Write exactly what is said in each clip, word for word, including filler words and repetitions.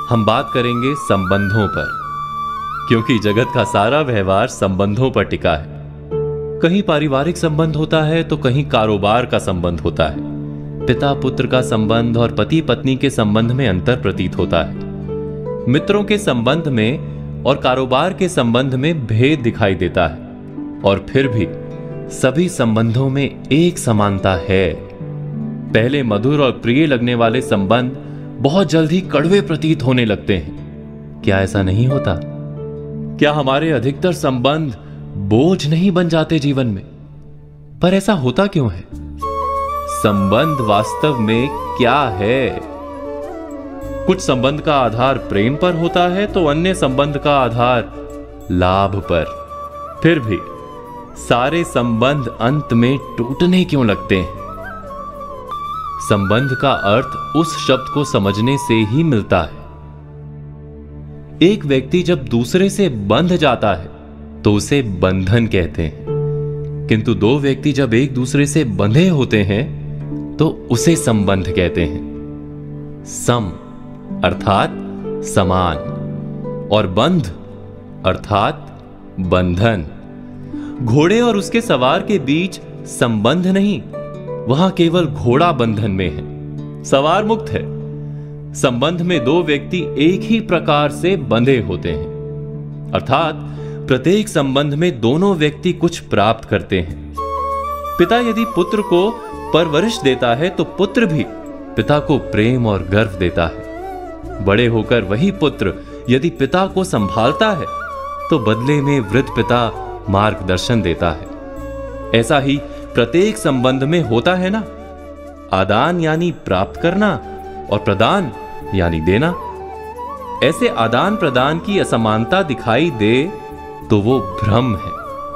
हम बात करेंगे संबंधों पर, क्योंकि जगत का सारा व्यवहार संबंधों पर टिका है। कहीं पारिवारिक संबंध होता है तो कहीं कारोबार का संबंध होता है। पिता पुत्र का संबंध और पति पत्नी के संबंध में अंतर प्रतीत होता है। मित्रों के संबंध में और कारोबार के संबंध में भेद दिखाई देता है, और फिर भी सभी संबंधों में एक समानता है। पहले मधुर और प्रिय लगने वाले संबंध बहुत जल्द ही कड़वे प्रतीत होने लगते हैं। क्या ऐसा नहीं होता? क्या हमारे अधिकतर संबंध बोझ नहीं बन जाते जीवन में? पर ऐसा होता क्यों है? संबंध वास्तव में क्या है? कुछ संबंध का आधार प्रेम पर होता है तो अन्य संबंध का आधार लाभ पर। फिर भी सारे संबंध अंत में टूटने क्यों लगते हैं? संबंध का अर्थ उस शब्द को समझने से ही मिलता है। एक व्यक्ति जब दूसरे से बंध जाता है तो उसे बंधन कहते हैं, किंतु दो व्यक्ति जब एक दूसरे से बंधे होते हैं तो उसे संबंध कहते हैं। सम अर्थात समान, और बंध अर्थात बंधन। घोड़े और उसके सवार के बीच संबंध नहीं, वहां केवल घोड़ा बंधन में है, सवार मुक्त है। संबंध में दो व्यक्ति एक ही प्रकार से बंधे होते हैं, अर्थात प्रत्येक संबंध में दोनों व्यक्ति कुछ प्राप्त करते हैं। पिता यदि पुत्र को परवरिश देता है तो पुत्र भी पिता को प्रेम और गर्व देता है। बड़े होकर वही पुत्र यदि पिता को संभालता है तो बदले में वृद्ध पिता मार्गदर्शन देता है। ऐसा ही प्रत्येक संबंध में होता है ना। आदान यानी प्राप्त करना और प्रदान यानी देना। ऐसे आदान प्रदान की असमानता दिखाई दे तो वो भ्रम है।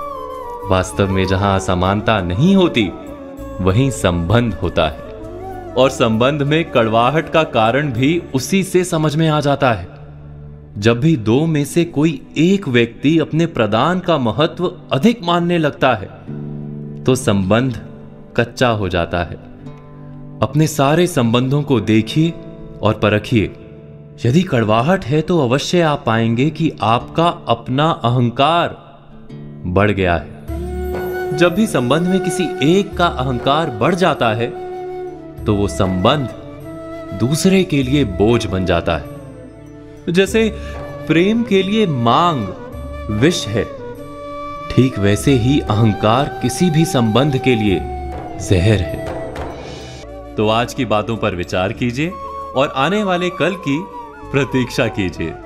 वास्तव में जहां असमानता नहीं होती वहीं संबंध होता है, और संबंध में कड़वाहट का कारण भी उसी से समझ में आ जाता है। जब भी दो में से कोई एक व्यक्ति अपने प्रदान का महत्व अधिक मानने लगता है तो संबंध कच्चा हो जाता है। अपने सारे संबंधों को देखिए और परखिए। यदि कड़वाहट है तो अवश्य आप पाएंगे कि आपका अपना अहंकार बढ़ गया है। जब भी संबंध में किसी एक का अहंकार बढ़ जाता है तो वो संबंध दूसरे के लिए बोझ बन जाता है। जैसे प्रेम के लिए मांग विष है, ठीक वैसे ही अहंकार किसी भी संबंध के लिए जहर है। तो आज की बातों पर विचार कीजिए और आने वाले कल की प्रतीक्षा कीजिए।